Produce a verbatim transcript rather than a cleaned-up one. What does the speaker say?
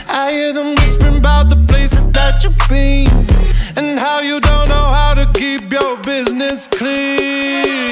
I hear them whispering about the places that you've been, and how you don't know how to keep your business clean.